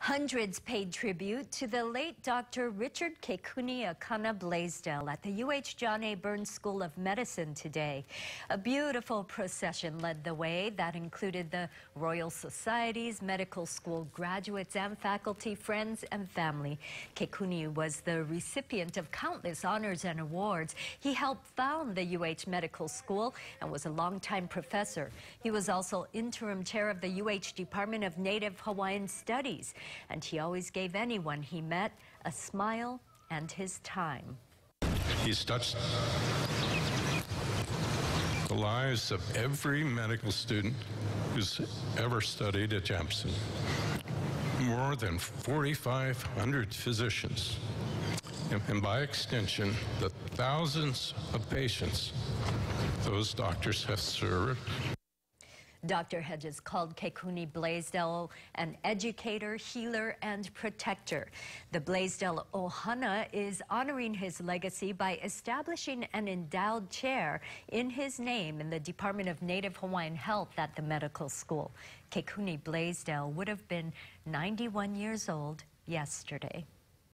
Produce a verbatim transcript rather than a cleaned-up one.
Hundreds paid tribute to the late Doctor Richard Kekuni Akana Blaisdell at the U H John A. Burns School of Medicine today. A beautiful procession led the way that included the Royal Society's medical school graduates and faculty, friends, and family. Kekuni was the recipient of countless honors and awards. He helped found the U H Medical School and was a longtime professor. He was also interim chair of the U H Department of Native Hawaiian Studies. And he always gave anyone he met a smile and his time. He's touched the lives of every medical student who's ever studied at Jefferson. More than forty-five hundred physicians, and, and by extension, the thousands of patients those doctors have served. Doctor Hedges called Kekuni Blaisdell an educator, healer, and protector. The Blaisdell Ohana is honoring his legacy by establishing an endowed chair in his name in the Department of Native Hawaiian Health at the medical school. Kekuni Blaisdell would have been ninety-one years old yesterday.